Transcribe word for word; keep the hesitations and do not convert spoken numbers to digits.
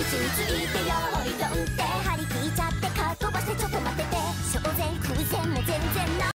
ちついてよいどんって張り切っちゃってかっこ